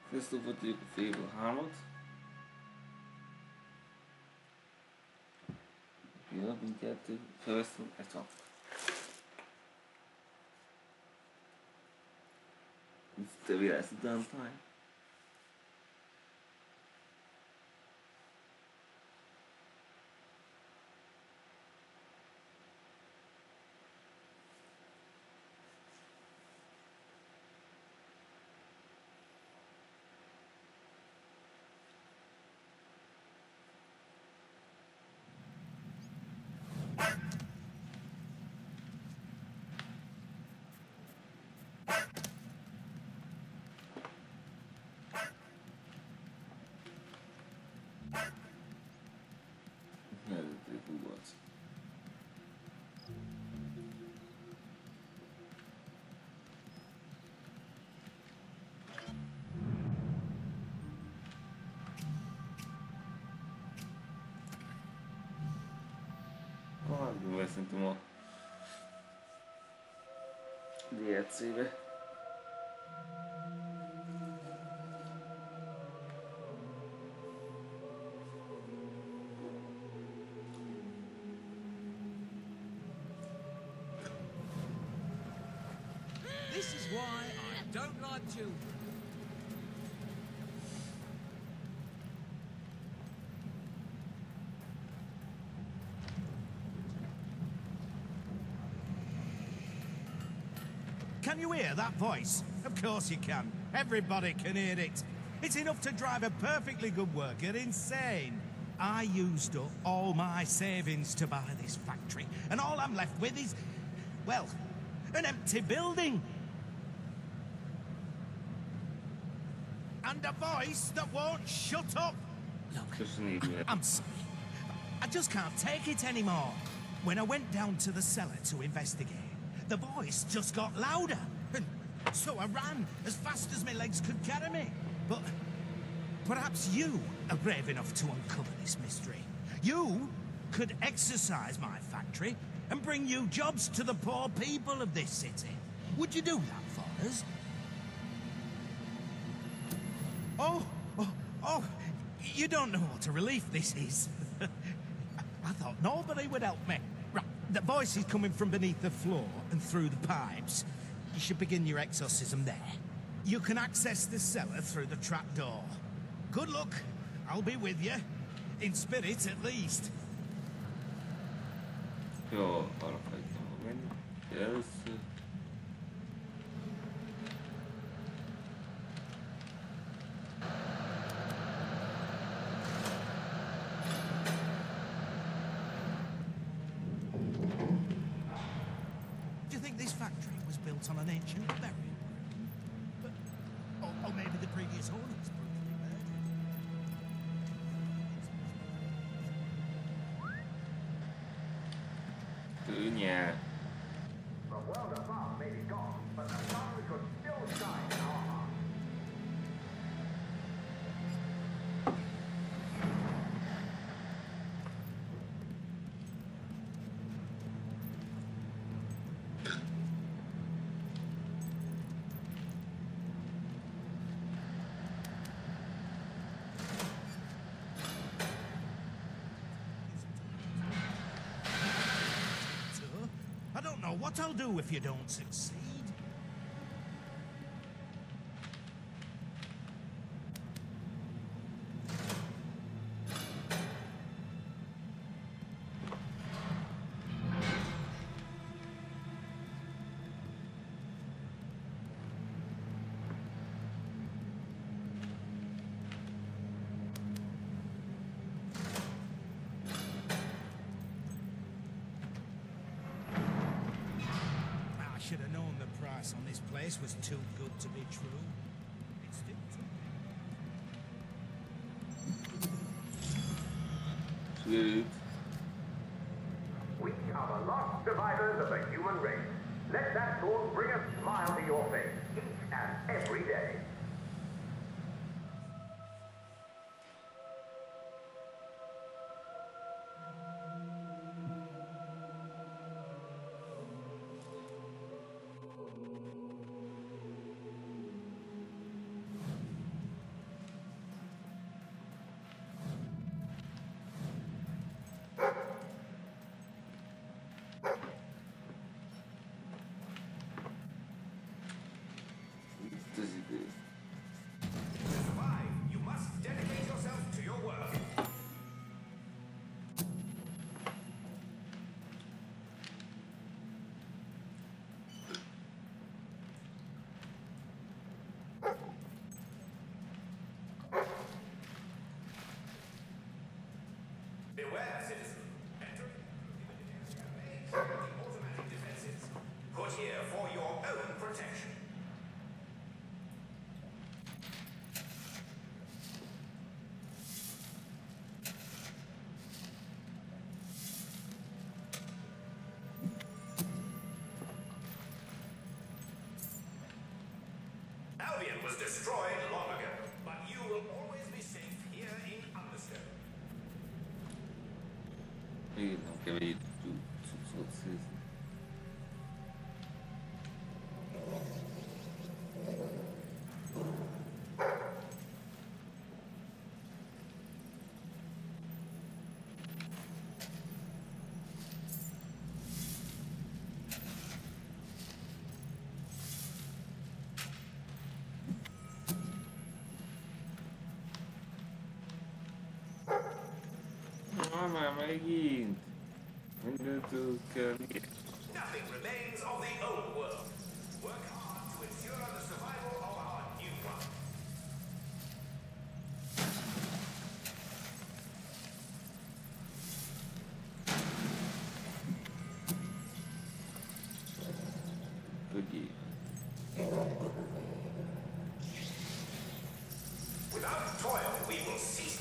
Crystal voor de Fable Hamlet. Ja, mindjárt felveszem ezt a... Te virász után fáj. Eredeti kubac. Valamiből szerintem a DLC-be. This is why I don't like children. Can you hear that voice? Of course you can. Everybody can hear it. It's enough to drive a perfectly good worker insane. I used up all my savings to buy this factory, and all I'm left with is, well, an empty building. And a voice that won't shut up. Look, I'm sorry. I just can't take it anymore. When I went down to the cellar to investigate, the voice just got louder. And so I ran as fast as my legs could carry me. But perhaps you are brave enough to uncover this mystery. You could exercise my factory and bring you jobs to the poor people of this city. Would you do that for us? Oh, you don't know what a relief this is. I thought nobody would help me. Right, the voice is coming from beneath the floor and through the pipes. You should begin your exorcism there. You can access the cellar through the trapdoor. Good luck. I'll be with you. In spirit, at least. Jó, arra hagytam menni. Először. Do you think this factory was built on an ancient burial ground? Or maybe the previous owners brutally murdered? Tűnje. The world above may be gone, but the sun could still shine in our hearts. I don't know what I'll do if you don't succeed. I should have known the price on this place was too good to be true. It's still Sweet. We are the last survivors of the human race. Let that thought bring a smile to your face each and every day. idées. To survive, you must dedicate yourself to your work. Beware, citizen. Entering the automatic defenses. Put here for your own protection. Albion was destroyed long ago, but you will always be safe here in Understone. Ih, não quero ir tudo vocês. Amiguinho, ainda tu quer. Nothing remains of the old world. Work hard to ensure the survival of our new one. Aqui. Without toil, we will cease.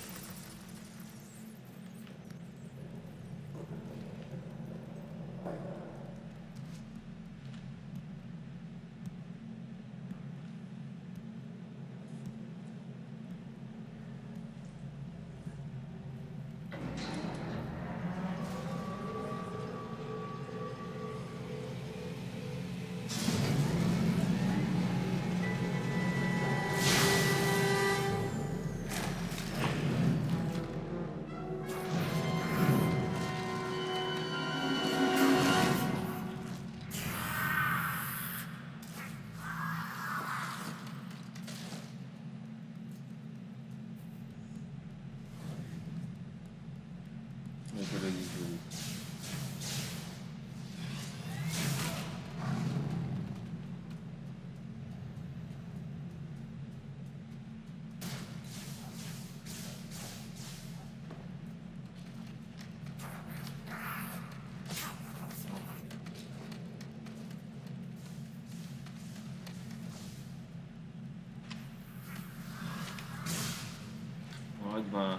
Magma.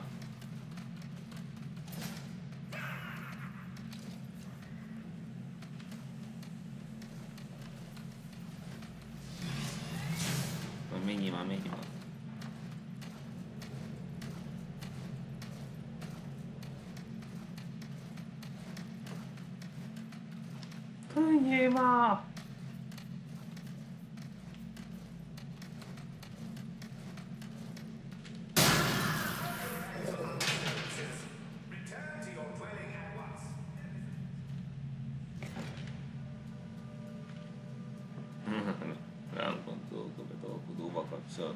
Mínima. Mínima. Return to your dwelling at once. Vean cuánto come va a cacciare.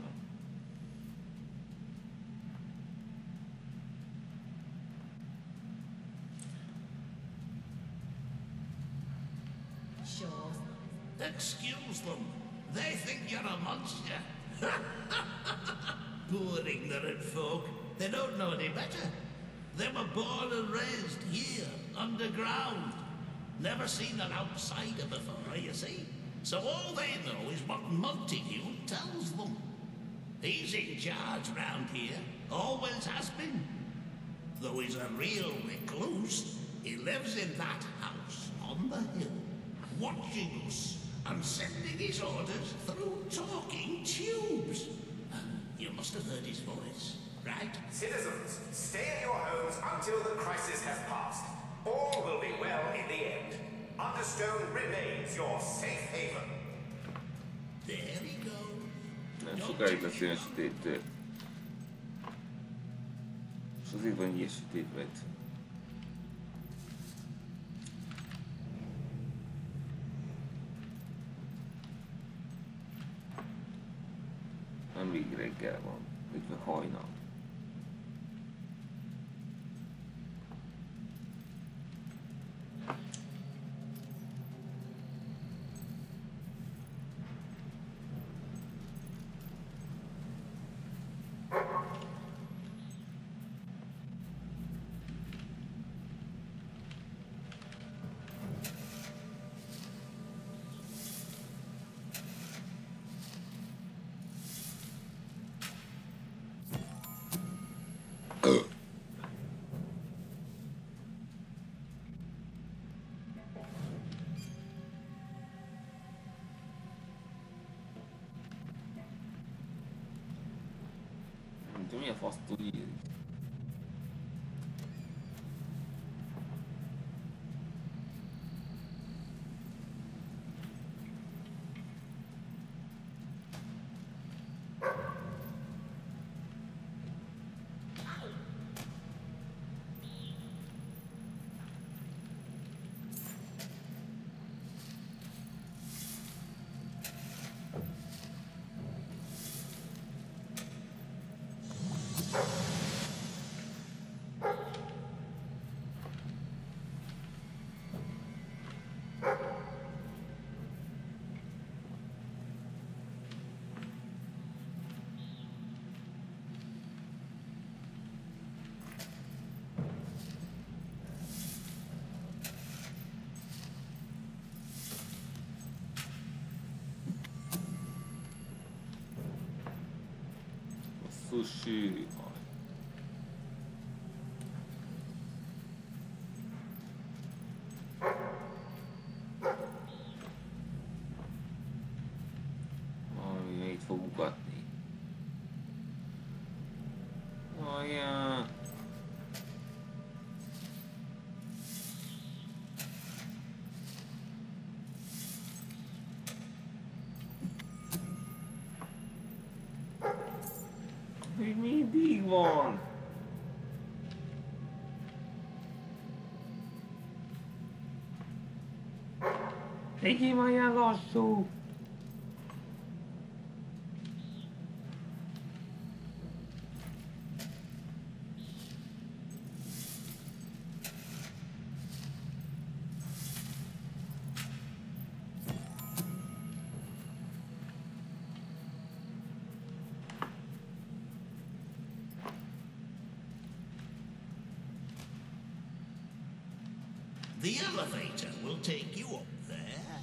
Sure. Excuse them. They think you're a monster. Poor ignorant folk. They don't know any better. They were born and raised here, underground. Never seen an outsider before, you see. So all they know is what Montague tells them. He's in charge round here, always has been. Though he's a real recluse, he lives in that house on the hill, watching us and sending his orders through talking tubes. You must have heard his voice, right? Citizens, stay in your homes until the crisis has passed. All will be well in the end. Understone remains your safe haven. There he goes. Szukaj beszélni sötéttől. És azért van ilyen sötét vett. Nem még reggel van, illetve hajnal. Nem tudom, milyen fasz tud írni. Sushi. Valami itt fog ugatni. Olyan. Még mindig van. Legyél már ilyen lassú. The elevator will take you up there.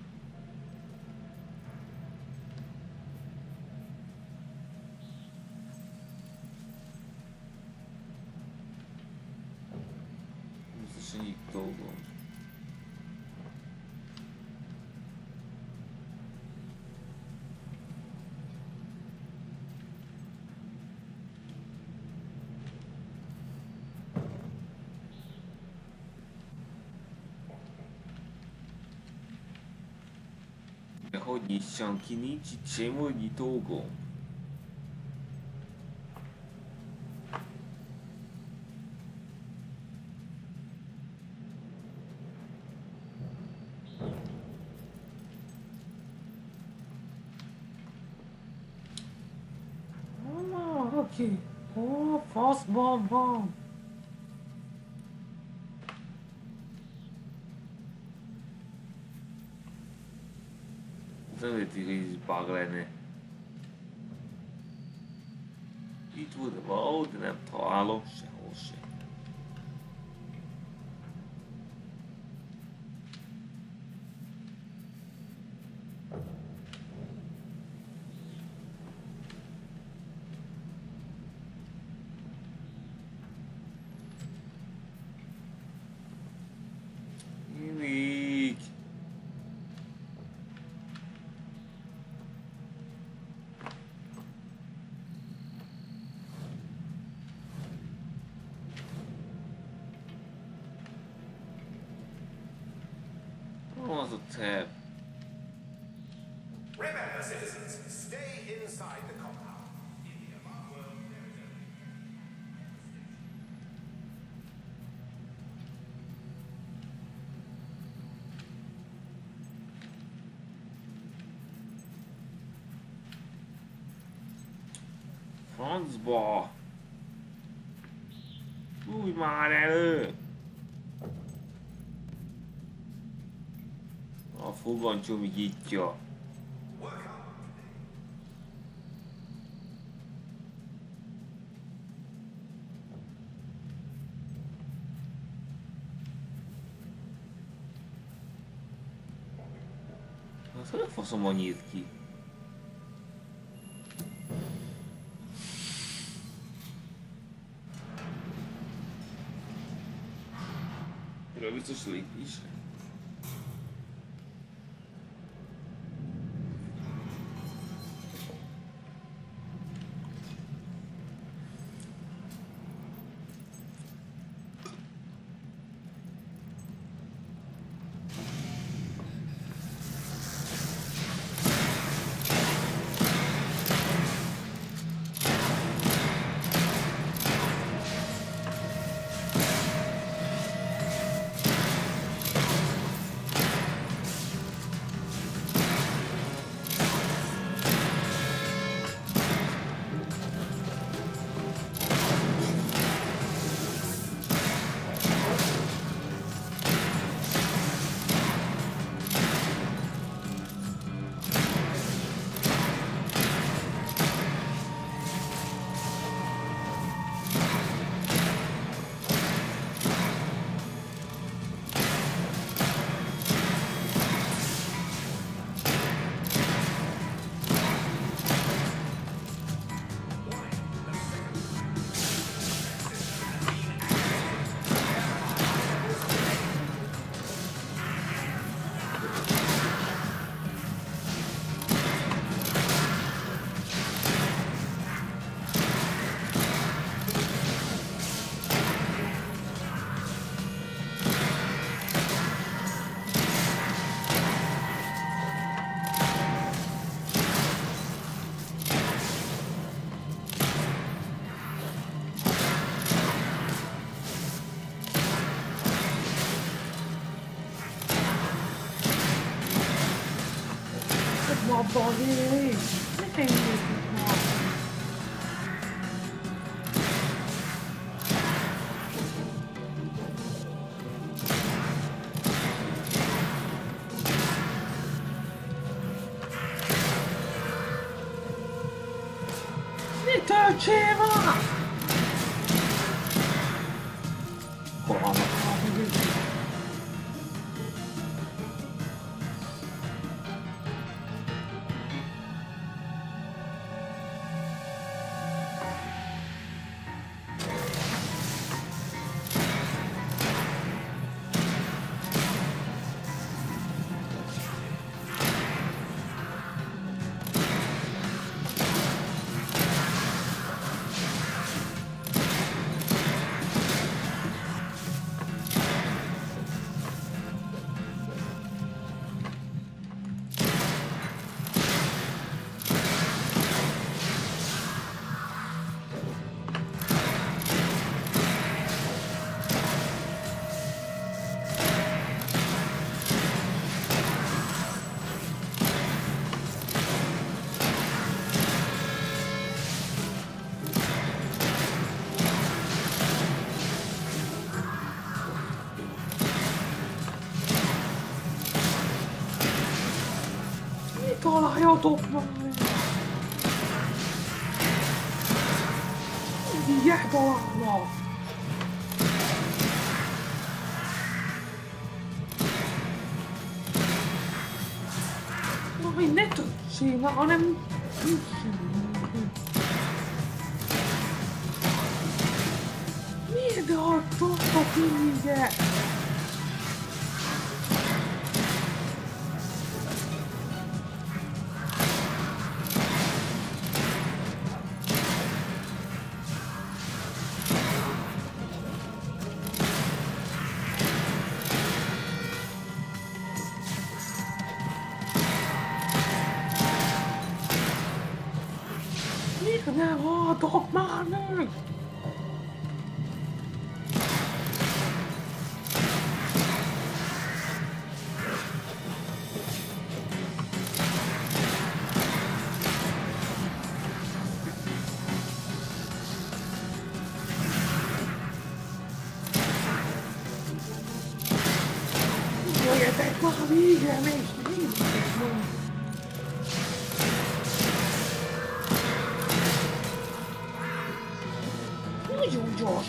Biztosan így dolgom. De hogy nyissam ki, nincs itt semmi nyitógomb. Oké. Ó, faszban van. Rövidítés is bug lenne. Itt volt valahol, de nem találom sehol sem. Mindig. Was a tab. Remember, citizens, stay inside the compound. In the above world, there is only... Francba! Fújj már elő! A fogantyú nyitja. Az hogy a faszomban nyílt ki? Erről biztos lépés. Balé! Ne tegyük már! Mi történik? Hol vannak a mögött? Találjatok már! Mindjárt találnak! Na, hogy ne többség, hanem... Miért beadtatok mindjárt? Ne haltok már meg! damage to me this morning. Who's your Josh?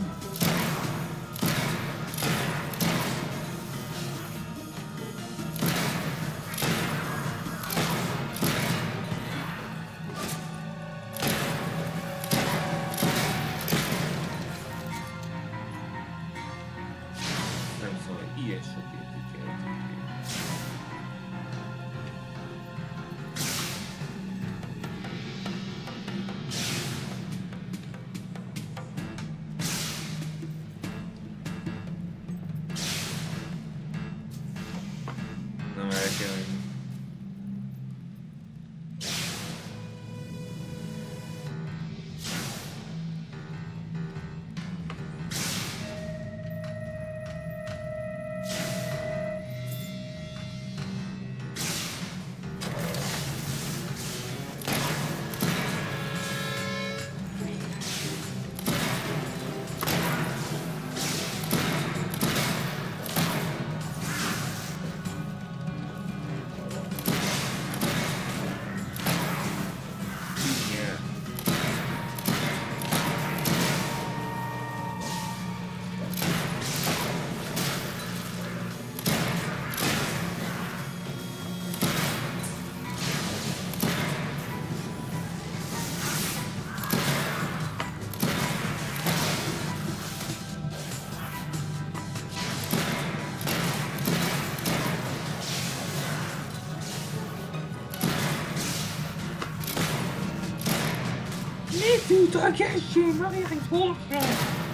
Tu Takeshi, Marie Fortune.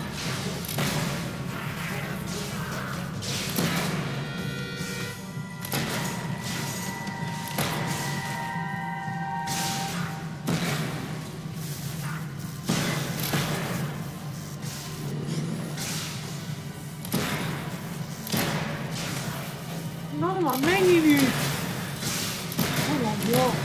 Non, ma meglio. Oh la mia.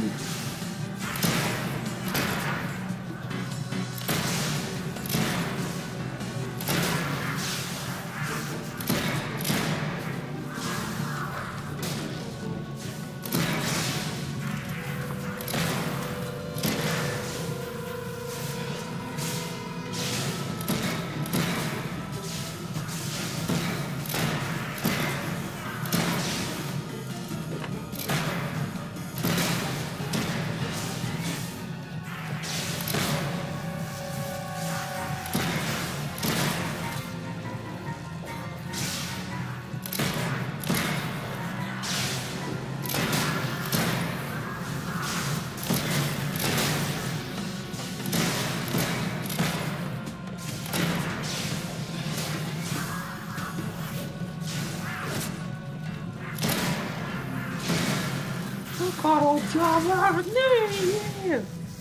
Carol Java, no!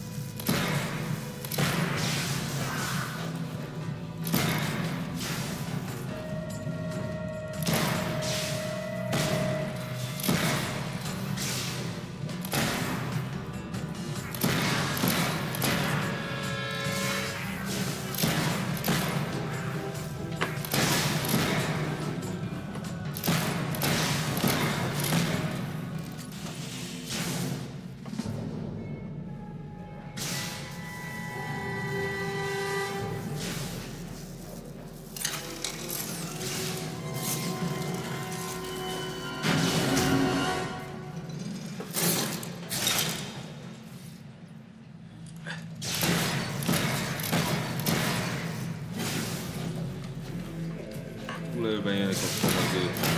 Tulee bene con quello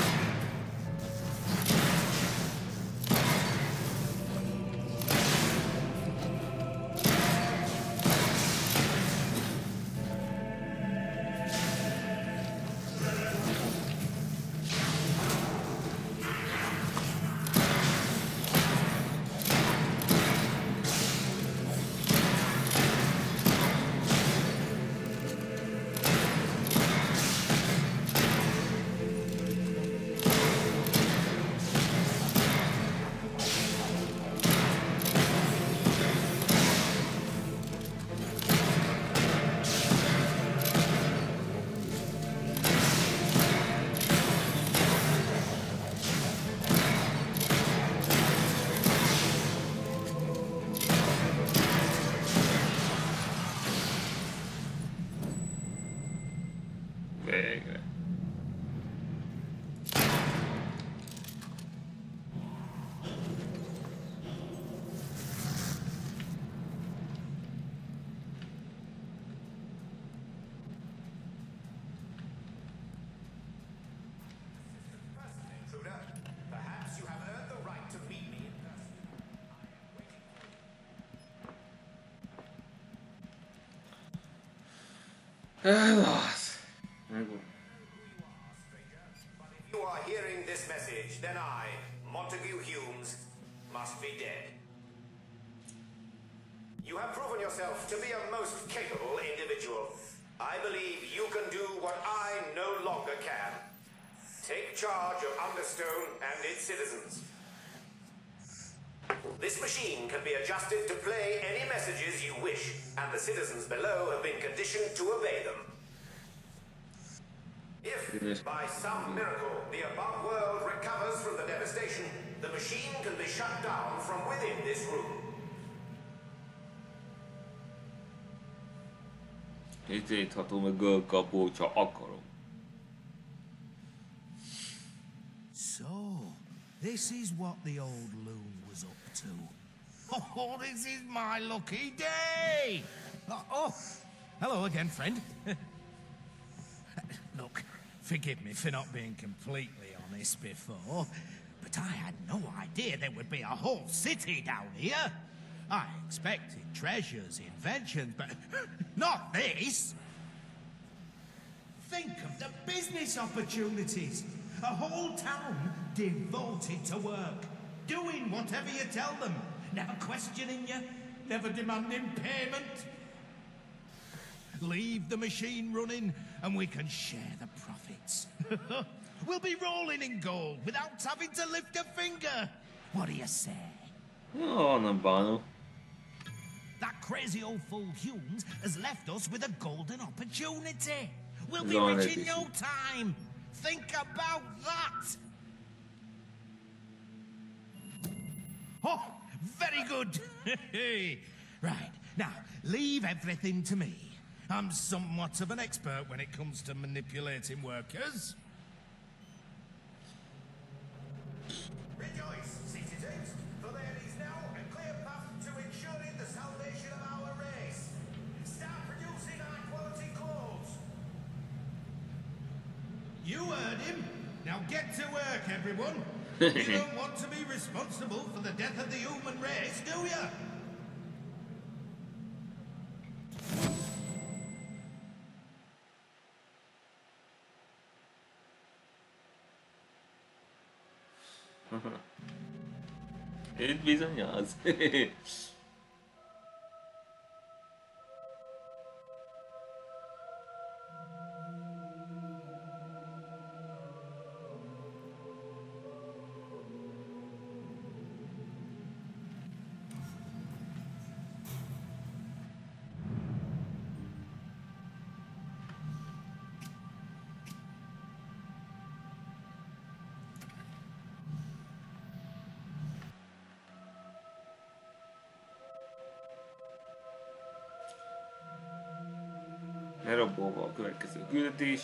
Nossa. If you are hearing this message, then I, Montague Humes, must be dead. You have proven yourself to be a most capable individual. I believe you can do what I no longer can. Take charge of Understone and its citizens. This machine can be adjusted to play any messages you wish, and the citizens below have been conditioned to obey them. If, by some miracle, the above world recovers from the devastation, the machine can be shut down from within this room. So, this is what the old loon was up to. Oh, this is my lucky day! Oh, hello again, friend. Look, forgive me for not being completely honest before, but I had no idea there would be a whole city down here. I expected treasures, inventions, but not this. Think of the business opportunities. A whole town devoted to work, doing whatever you tell them, never questioning you, never demanding payment. Leave the machine running and we can share the profits. We'll be rolling in gold without having to lift a finger. What do you say? Oh, non buono. That crazy old fool Humes has left us with a golden opportunity. We'll be Go rich in no time. Think about that. Oh, very good. Right, now, leave everything to me. I'm somewhat of an expert when it comes to manipulating workers. Rejoice, citizens, for there is now a clear path to ensuring the salvation of our race. Start producing high-quality clothes. You heard him. Now get to work, everyone. You don't want to be responsible for the death of the human race, do you? E bisognasse. Elrabolva a következő küldetés.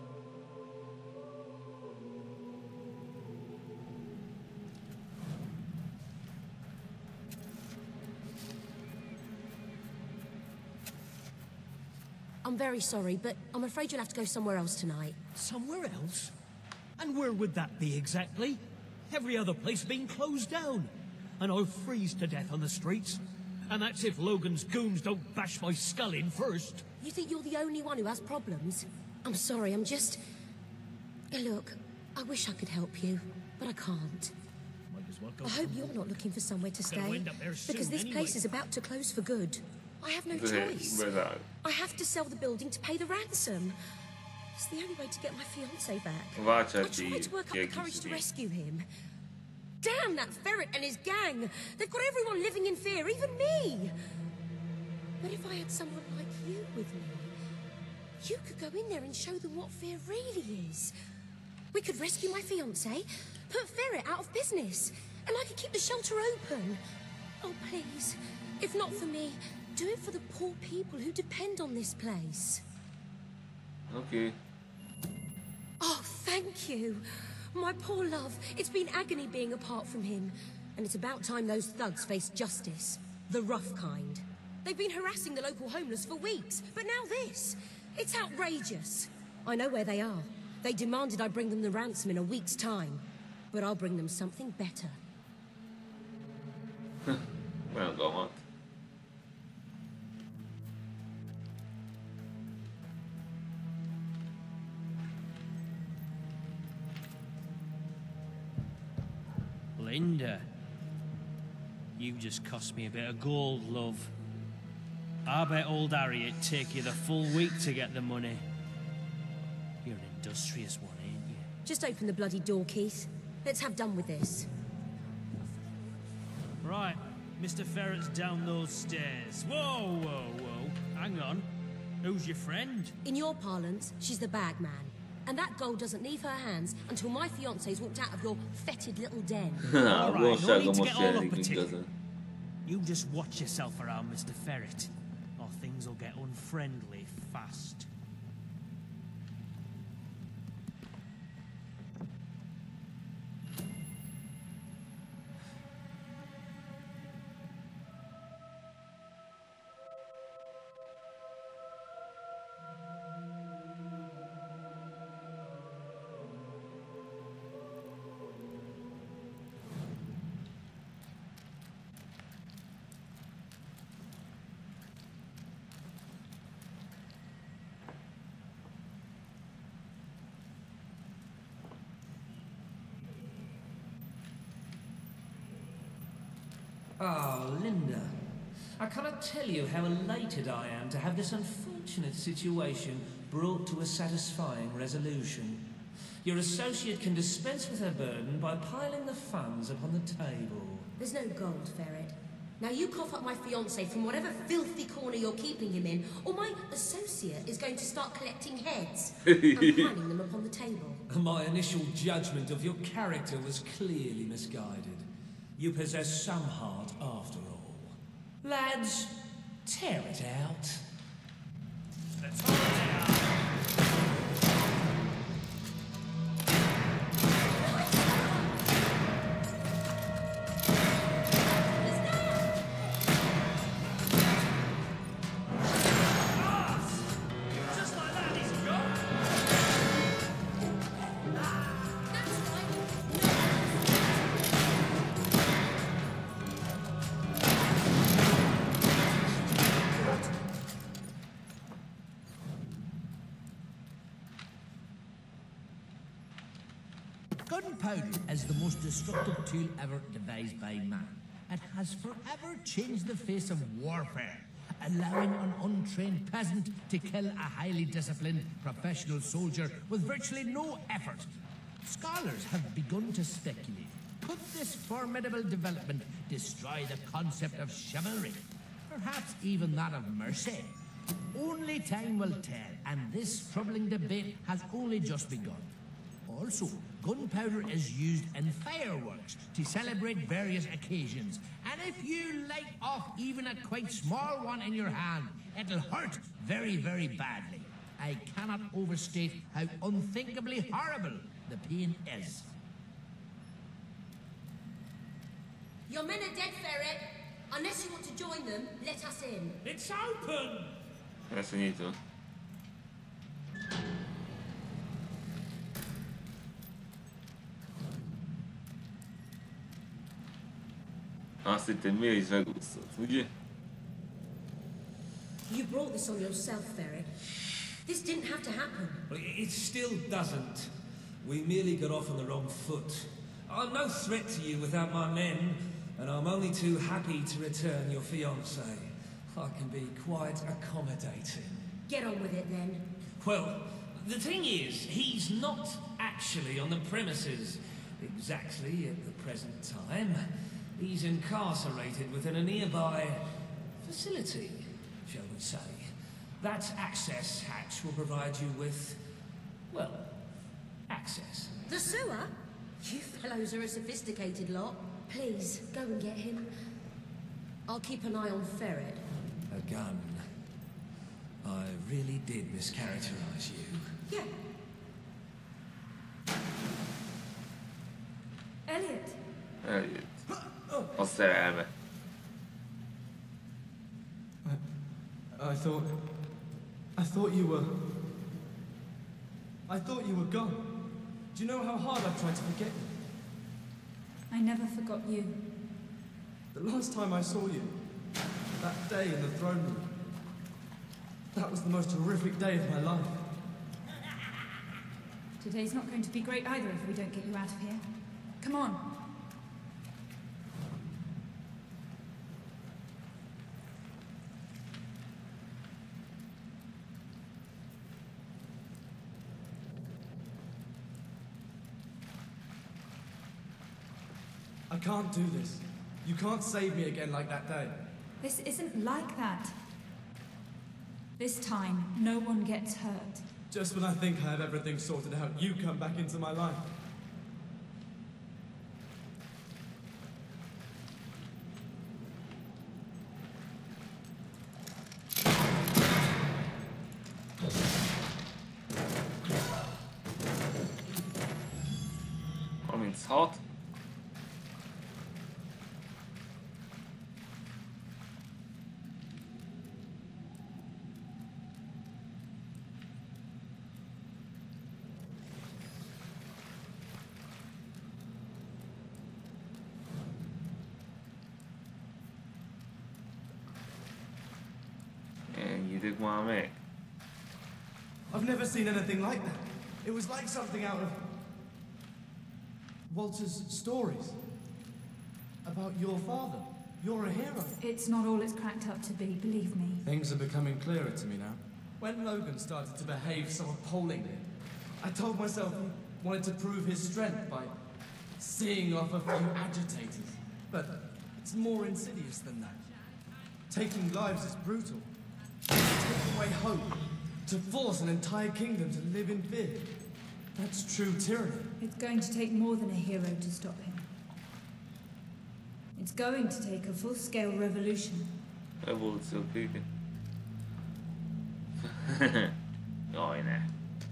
I'm very sorry, but I'm afraid you'll have to go somewhere else tonight. Somewhere else? And where would that be exactly? Every other place being closed down. And I'll freeze to death on the streets. And that's if Logan's goons don't bash my skull in first. You think you're the only one who has problems? I'm sorry, I'm just... Look, I wish I could help you, but I can't. Might as well go I hope you're not looking for somewhere to Gonna stay, end up there soon because this anyway. place is about to close for good. I have no choice. Verdade. I have to sell the building to pay the ransom. It's the only way to get my fiancé back. Várj, I tried to work up the courage to rescue him. Damn that ferret and his gang! They've got everyone living in fear, even me! But if I had someone like you with me, you could go in there and show them what fear really is. We could rescue my fiancé, put Ferret out of business, and I could keep the shelter open. Oh, please, if not for me, do it for the poor people who depend on this place. Okay. Oh, thank you. My poor love, it's been agony being apart from him. And it's about time those thugs faced justice. The rough kind. They've been harassing the local homeless for weeks, but now this. It's outrageous. I know where they are. They demanded I bring them the ransom in a week's time. But I'll bring them something better. Olyan gamat. Linda. You just cost me a bit of gold, love. I bet old Harriet'd take you the full week to get the money. You're an industrious one, ain't you? Just open the bloody door, Keith. Let's have done with this. Right, Mr. Ferret's down those stairs. Whoa, whoa, whoa. Hang on. Who's your friend? In your parlance, she's the bag man. And that gold doesn't leave her hands until my fiancé's walked out of your fetid little den. All right, no need to get all mostrar uppity. You just watch yourself around, Mr. Ferret, or things will get unfriendly fast. Oh, Linda. I cannot tell you how elated I am to have this unfortunate situation brought to a satisfying resolution. Your associate can dispense with her burden by piling the funds upon the table. There's no gold, Ferret. Now you cough up my fiancé from whatever filthy corner you're keeping him in, or my associate is going to start collecting heads and piling them upon the table. My initial judgment of your character was clearly misguided. You possess some heart after all. Lads, tear it out. Let's hold it out. Gunpowder is the most destructive tool ever devised by man. It has forever changed the face of warfare, allowing an untrained peasant to kill a highly disciplined professional soldier with virtually no effort. Scholars have begun to speculate. Could this formidable development destroy the concept of chivalry? Perhaps even that of mercy? Only time will tell, and this troubling debate has only just begun. Also, gunpowder is used in fireworks to celebrate various occasions, and if you light off even a quite small one in your hand, it'll hurt very, very badly. I cannot overstate how unthinkably horrible the pain is. Your men are dead, Ferret. Unless you want to join them, let us in. It's open! Era finito? Ah, siete miei Svegusto. You brought this on yourself, Ferret. This didn't have to happen. It still doesn't. We merely got off on the wrong foot. I'm no threat to you without my men, and I'm only too happy to return your fiancé. I can be quite accommodating. Get on with it, then. Well, the thing is, he's not actually on the premises exactly at the present time. He's incarcerated within a nearby facility, shall we say. That access hatch will provide you with, well, access. The sewer? You fellows are a sophisticated lot. Please, go and get him. I'll keep an eye on Ferret. A gun. I really did mischaracterize you. Yeah. Elliot. Elliot. A szerelme. I thought you were gone. Do you know how hard I've tried to forget you? I never forgot you. The last time I saw you, that day in the throne room, that was the most horrific day of my life. Today's not going to be great either if we don't get you out of here. Come on. can't do this. You can't save me again like that day. This isn't like that. This time, no one gets hurt. Just when I think I have everything sorted out, you come back into my life. It's hot. And you did want me. I've never seen anything like that. It was like something out of Walter's stories. About your father. You're a hero. It's not all it's cracked up to be, believe me. Things are becoming clearer to me now. When Logan started to behave so appallingly, I told myself he wanted to prove his strength by seeing off a few agitators. But it's more insidious than that. Taking lives is brutal. Taking away hope. To force an entire kingdom to live in fear. That's true tyranny. It's going to take more than a hero to stop him. It's going to take a full-scale revolution. Ewolucja Oj ne.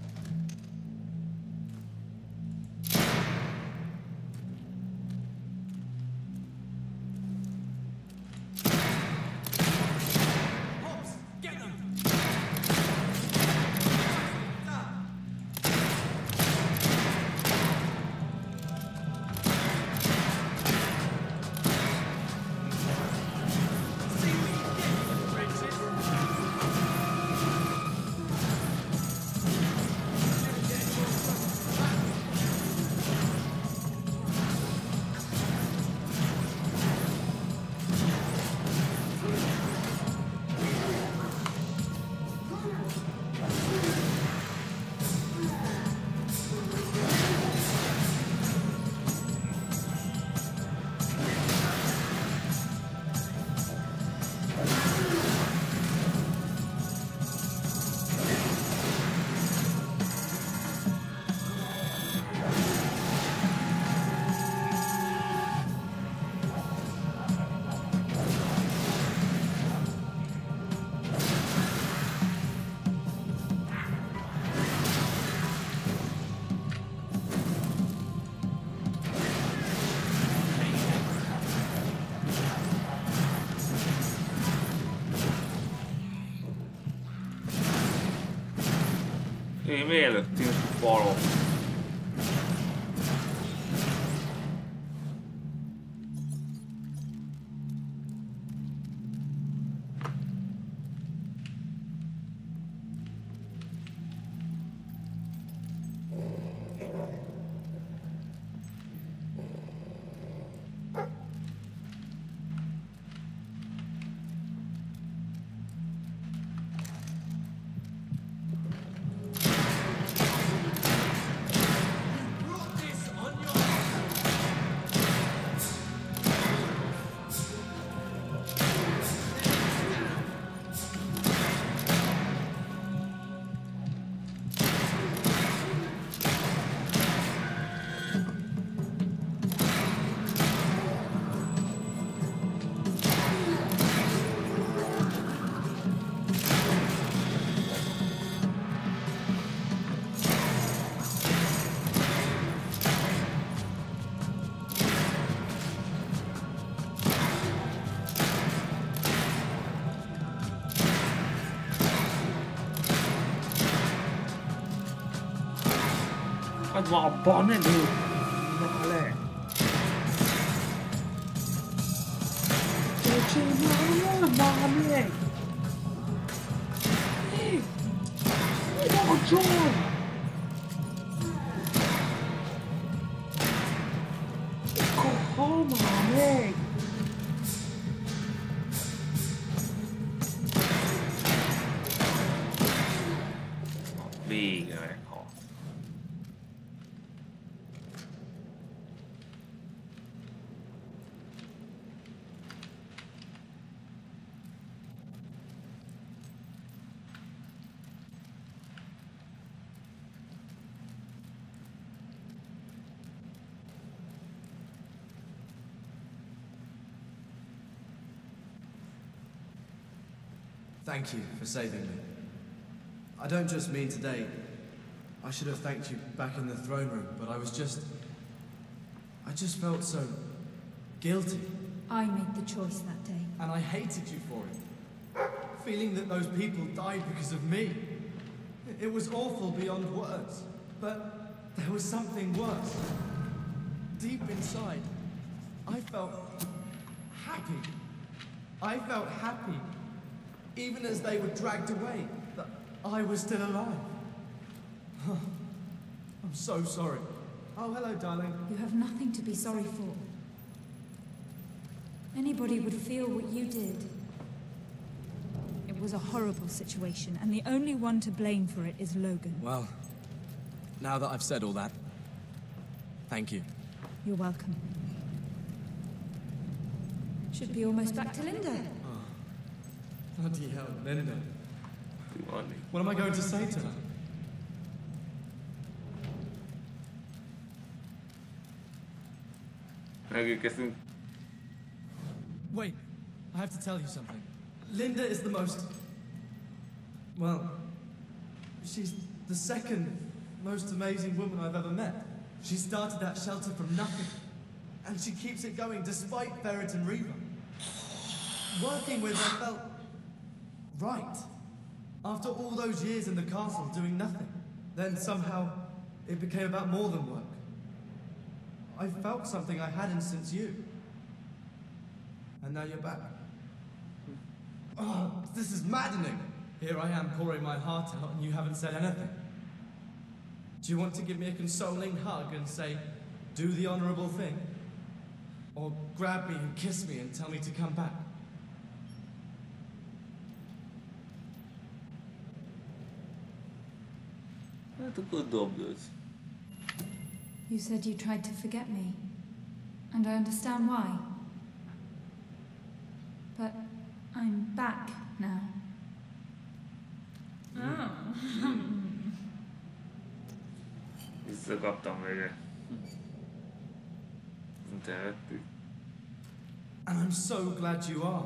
Én mielőttünk falok. Vào bón này đi nó lẻ chơi nó mà mẹ nó trôi có mà mẹ big Thank you for saving me. I don't just mean today. I should have thanked you back in the throne room, but I just felt so guilty. I made the choice that day. And I hated you for it. Feeling that those people died because of me. It was awful beyond words. But there was something worse. Deep inside, I felt happy. I felt happy. Even as they were dragged away, that I was still alive. I'm so sorry. Oh, hello, darling. You have nothing to be sorry for. Anybody would feel what you did. It was a horrible situation, and the only one to blame for it is Logan. Well, now that I've said all that, thank you. You're welcome. Should be almost back to Linda. Oh. Bloody hell, Linda. What am I going to say to her? Wait, I have to tell you something. Linda is the most... Well, she's the second most amazing woman I've ever met. She started that shelter from nothing, and she keeps it going despite Ferret and Reva. Working with her felt right. After all those years in the castle doing nothing, then somehow it became about more than work. I felt something I hadn't since you. And now you're back. Oh, this is maddening. Here I am pouring my heart out and you haven't said anything. Do you want to give me a consoling hug and say, do the honorable thing? Or grab me and kiss me and tell me to come back? You said you tried to forget me, and I understand why. But I'm back now. Visszakaptam végre. Tehettük. And I'm so glad you are.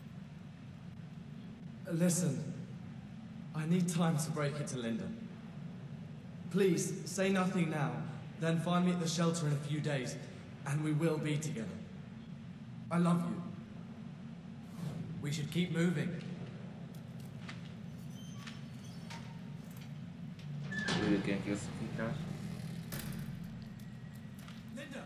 Listen, I need time to break it to Linda. Please, say nothing now, then find me at the shelter in a few days, and we will be together. I love you. We should keep moving. Őken kiszakítás. Linda!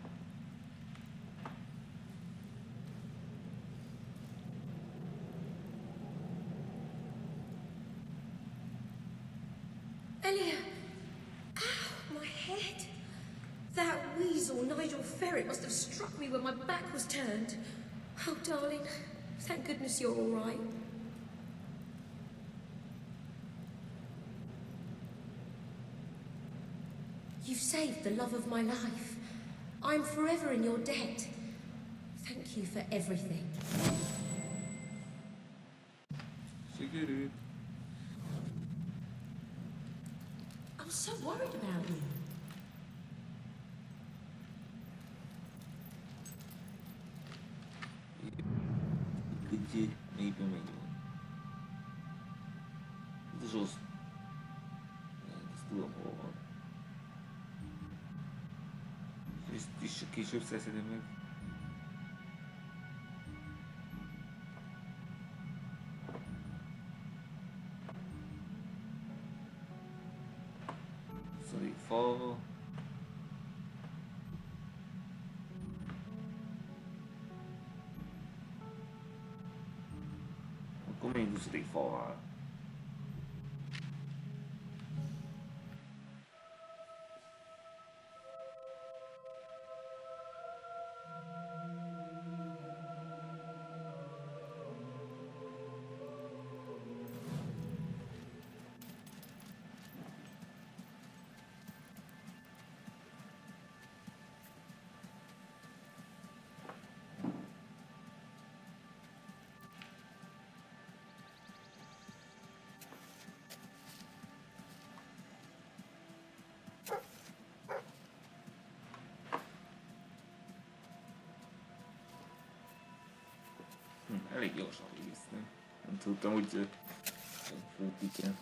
Elia! Ow, my head! That weasel, Nigel Ferret, must have struck me when my back was turned. Oh, darling, thank goodness you're all right. You've saved the love of my life. I'm forever in your debt. Thank you for everything. Sikerült. I was so worried about you. Где мои помени? Ez rossz. Ezt tudom, hol van. Ezt is később szeszedem meg. Szadik falva. Akkor még 20. falvá. Elég gyorsan végeztem. Nem tudtam, hogy fútik el.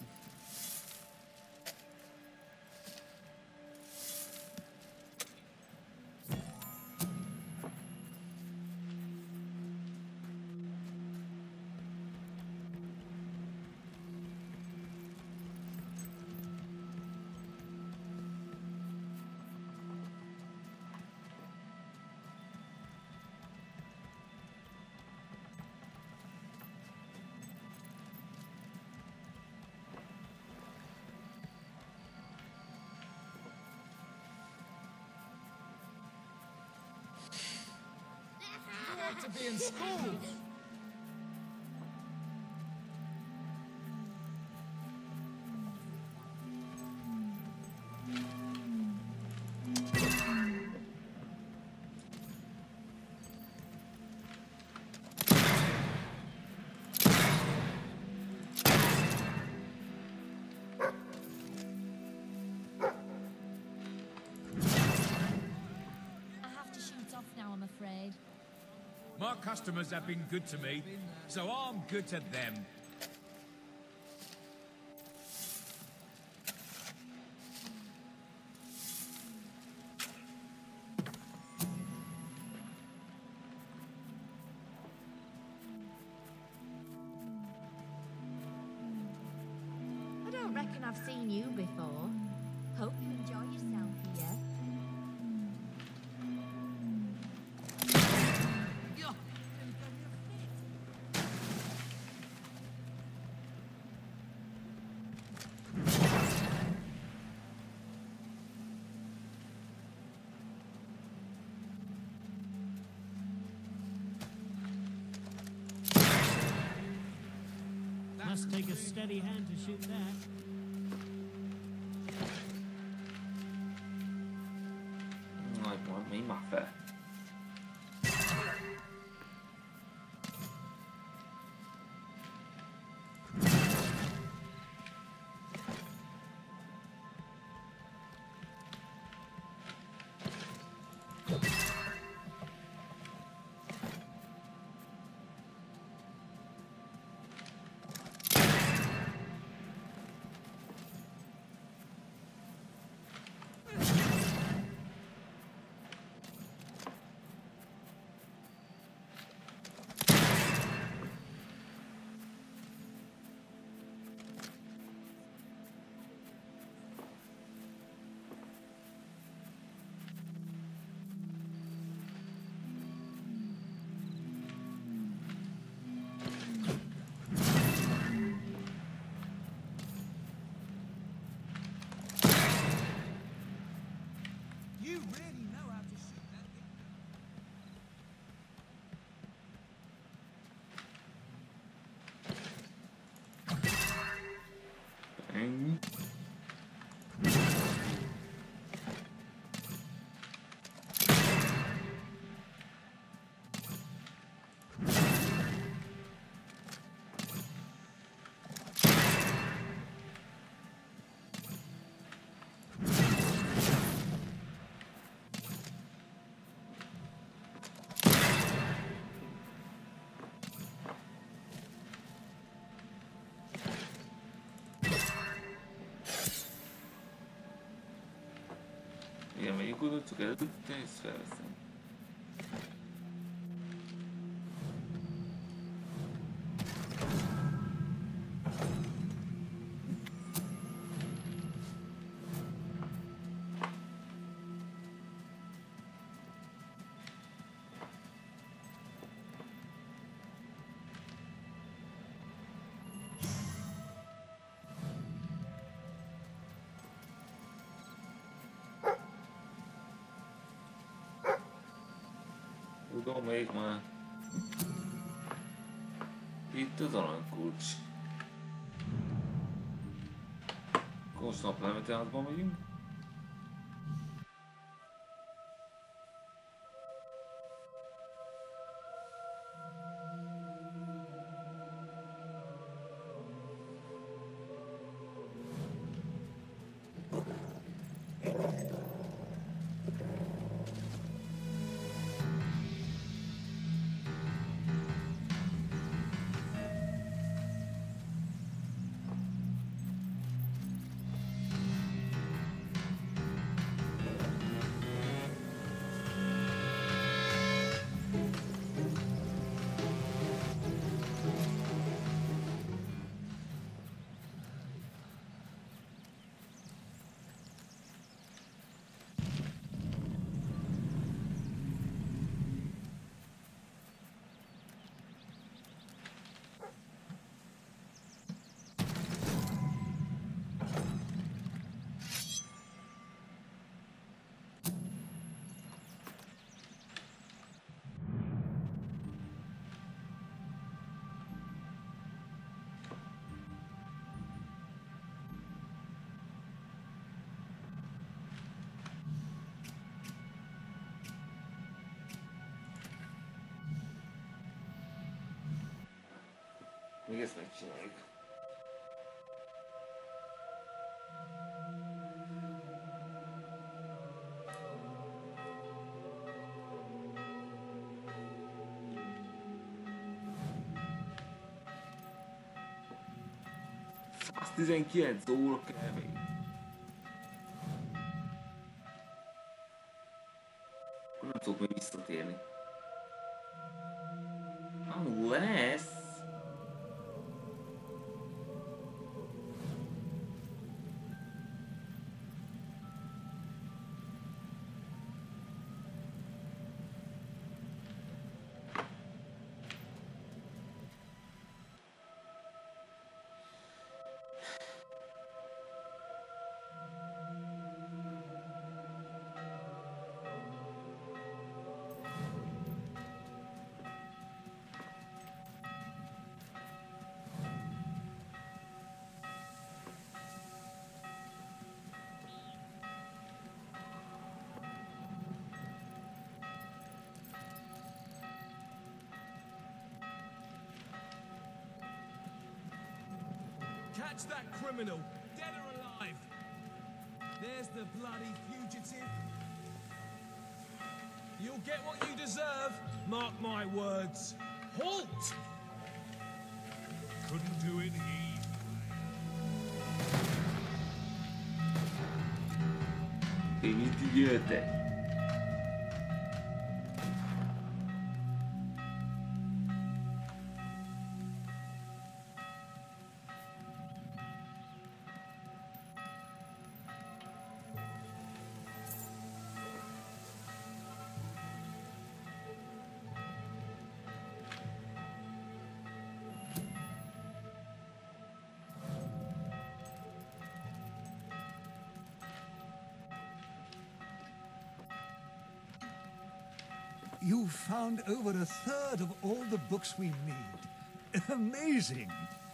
To be in school. My customers have been good to me, so I'm good to them. I don't reckon I've seen you before. Hope you enjoy yourself here. Must take a steady hand to shoot that. Like what me, my fair. Igen, melyik oldalt csak előtte és felveszem. Tudom még már. Itt az aranykulcs. Most naplemeteátban megyünk. Még ezt megcsináljuk. Az 19 óra kell még. Akkor nem tudok még visszatérni. Lesz! Catch that criminal, dead or alive. There's the bloody fugitive. You'll get what you deserve. Mark my words. Halt! Couldn't do it easy. Idiota. You've found over a third of all the books we need. Amazing!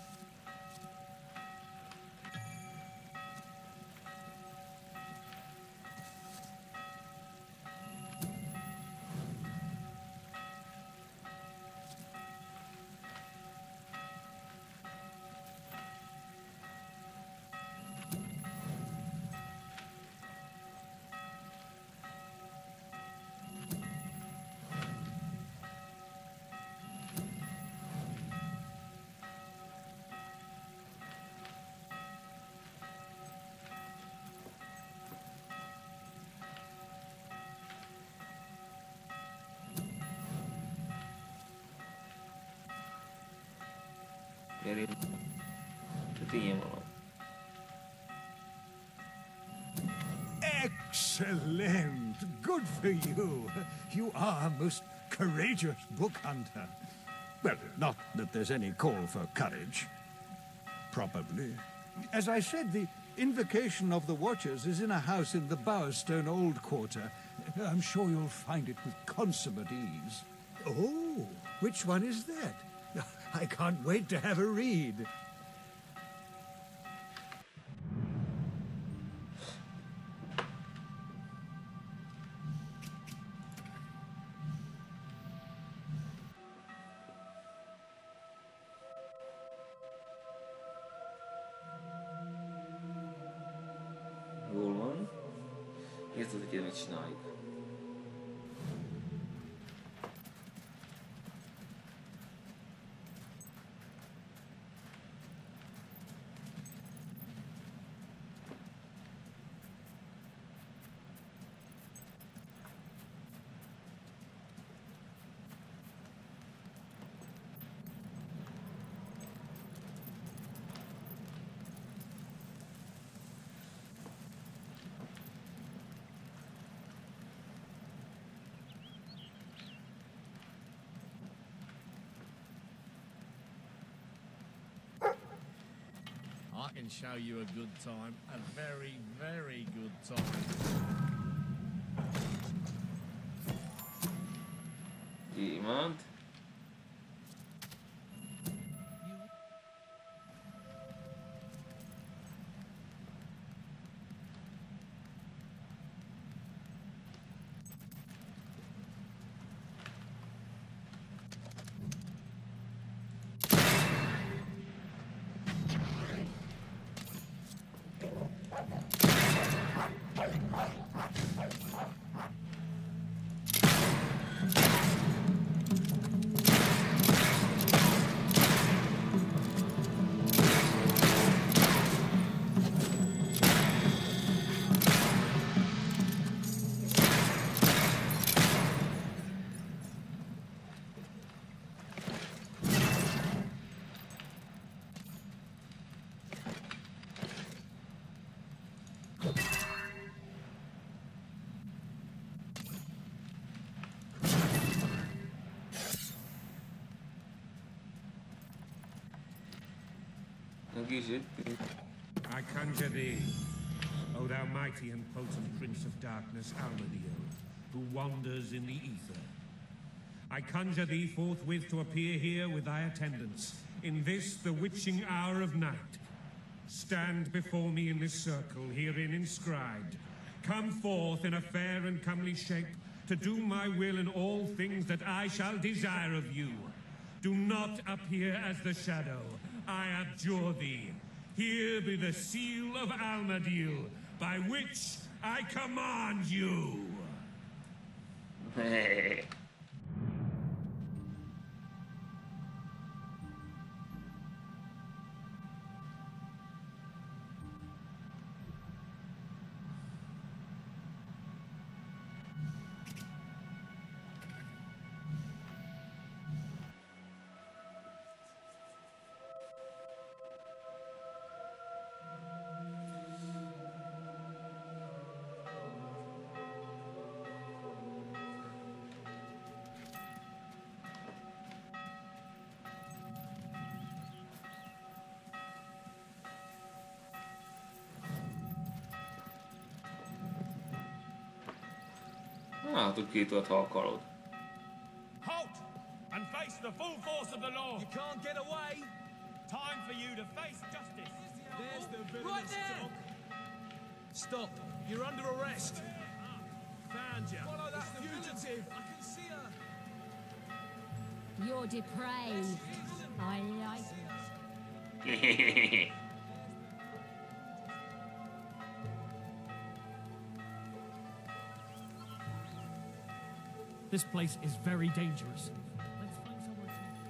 Excellent! Good for you. You are a most courageous book hunter. Well, not that there's any call for courage. Probably. As I said, the Invocation of the Watchers is in a house in the Bowerstone Old Quarter. I'm sure you'll find it with consummate ease. Oh, which one is that? I can't wait to have a read. Jól van. Érted, hogy mit csináljuk. I can show you a good time. A very, very good time. Iemand? I conjure thee, O thou mighty and potent Prince of Darkness, Almadiel, who wanders in the ether. I conjure thee forthwith to appear here with thy attendants, in this the witching hour of night. Stand before me in this circle, herein inscribed. Come forth in a fair and comely shape, to do my will in all things that I shall desire of you. Do not appear as the shadow. I abjure thee. Here be the seal of Almadiel, by which I command you. Hát, hogy két olyat, ha akarod. Halt! And face the full force of the law! You can't get away! Time for you to face justice! There's the villainous dog! Stop! You're under arrest! Found you! Follow that fugitive! I can see her! You're depraved. I like This place is very dangerous. Let's find somewhere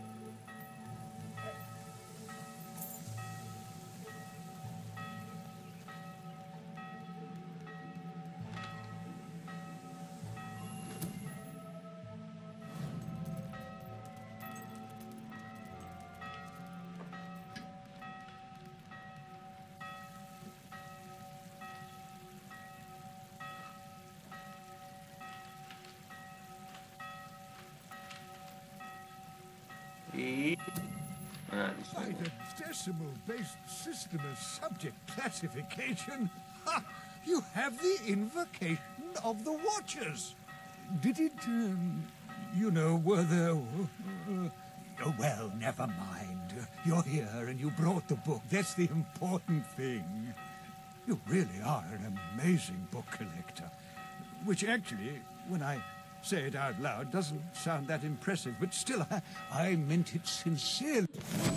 By the decimal-based system of subject classification, you have the invocation of the Watchers. Did it, you know, were there... oh, well, never mind. You're here and you brought the book. That's the important thing. You really are an amazing book collector. Which actually, when I say it out loud, doesn't sound that impressive, but still, I meant it sincerely.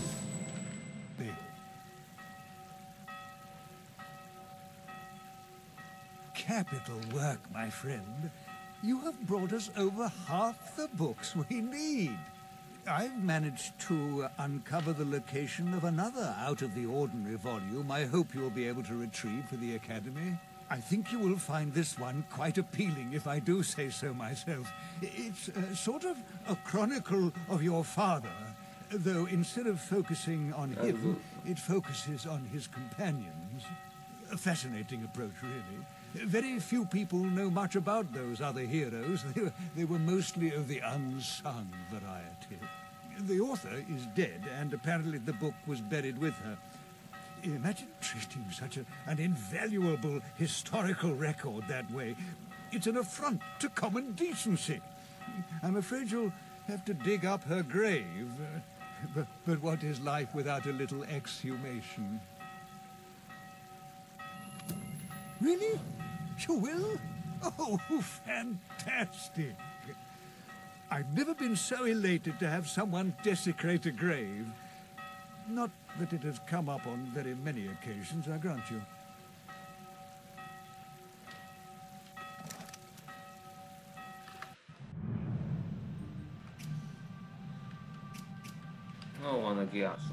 Capital work, my friend. You have brought us over half the books we need. I've managed to uncover the location of another out-of-the-ordinary volume I hope you'll be able to retrieve for the Academy. I think you will find this one quite appealing, if I do say so myself. It's sort of a chronicle of your father, though instead of focusing on him, it focuses on his companions. A fascinating approach, really. Very few people know much about those other heroes. They were mostly of the unsung variety. The author is dead, and apparently the book was buried with her. Imagine treating such an invaluable historical record that way. It's an affront to common decency. I'm afraid you'll have to dig up her grave. But what is life without a little exhumation? Really? You will? Oh, fantastic. I've never been so elated to have someone desecrate a grave. Not that it has come up on very many occasions, I grant you. kiászom.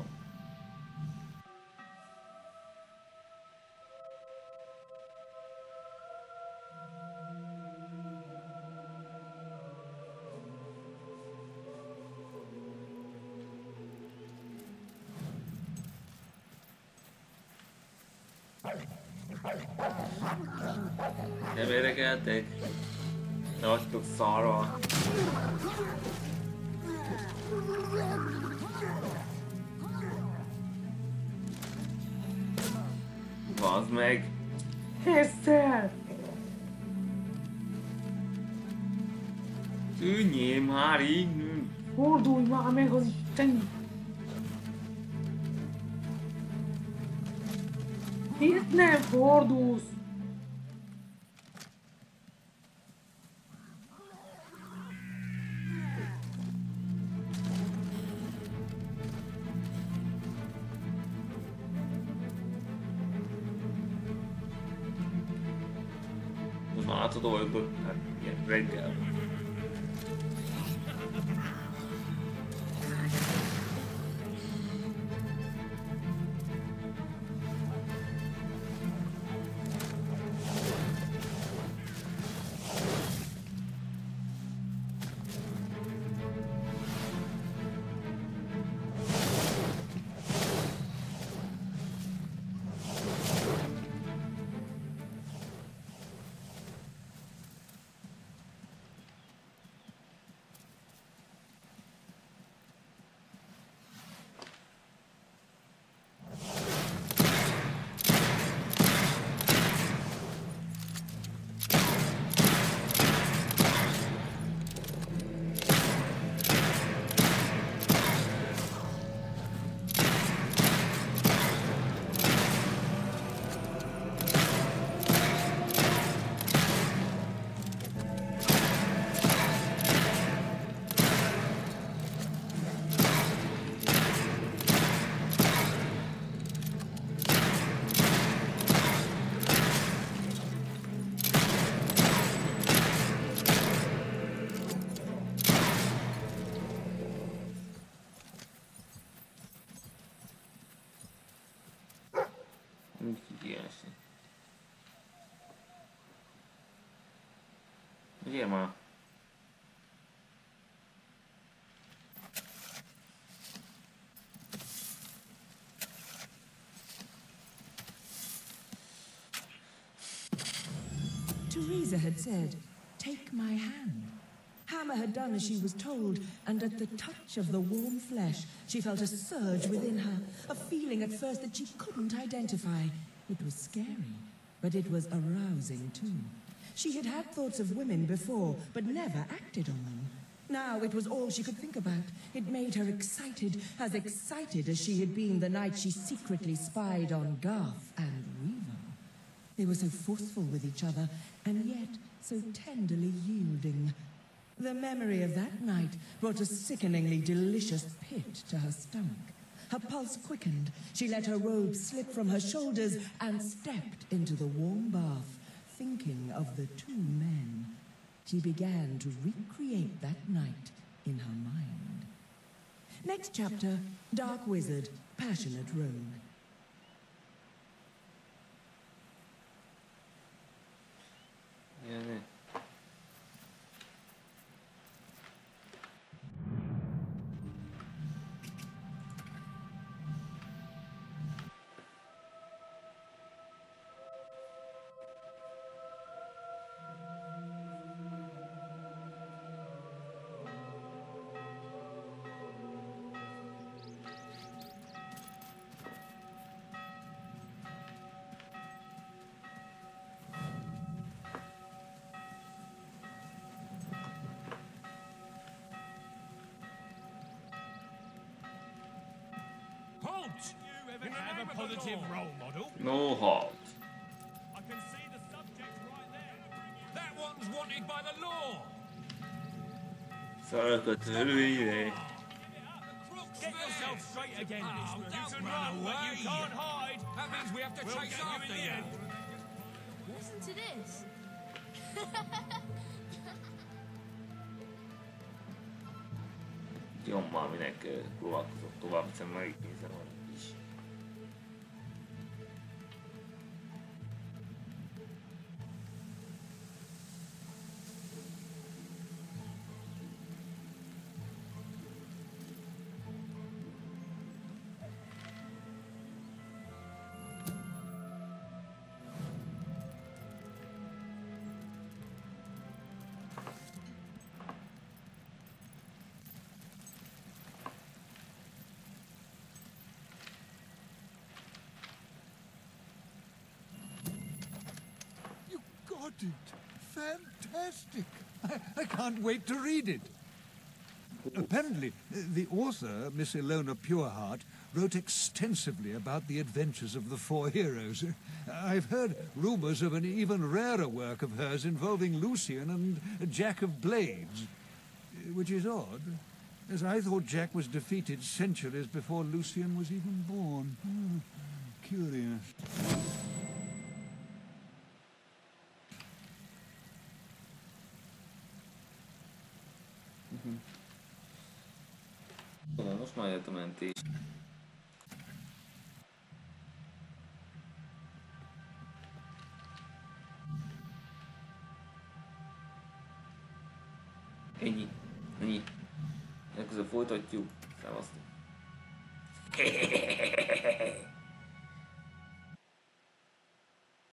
Nem érdekeltek? Ne vagytok szarva. Bazd meg! Eszter! Tűnjél már innen! Fordulj már meg az Isten! Miért nem fordulsz? Látod olykor, hát ilyen reggel. Ugye már? Teresa had said, "Take my hand." Hammer had done as she was told, and at the touch of the warm flesh, she felt a surge within her, a feeling at first that she couldn't identify. It was scary, but it was arousing too. She had had thoughts of women before, but never acted on them. Now it was all she could think about. It made her excited as she had been the night she secretly spied on Garth and Reaver. They were so forceful with each other, and yet so tenderly yielding. The memory of that night brought a sickeningly delicious pit to her stomach. Her pulse quickened. She let her robe slip from her shoulders and stepped into the warm bath, thinking of the two men. She began to recreate that night in her mind. Next chapter, Dark Wizard, Passionate Rogue. Yeah. Can I have a positive role model? No halt. I can see the subject right there. That one's wanted by the law. Szarok a törvényre. Get yourself straight again. You can run, but you can't hide. That means we have to chase after you. Listen to this. Jommal minek próbálkozott tovább, hiszen megnézem is. Fantastic! I can't wait to read it. Apparently, the author, Miss Ilona Pureheart, wrote extensively about the adventures of the four heroes. I've heard rumors of an even rarer work of hers involving Lucian and Jack of Blades, which is odd, as I thought Jack was defeated centuries before Lucian was even born. Curious. Most már jött a mentés. Ennyi. Legközelebb folytatjuk. Szevasztok.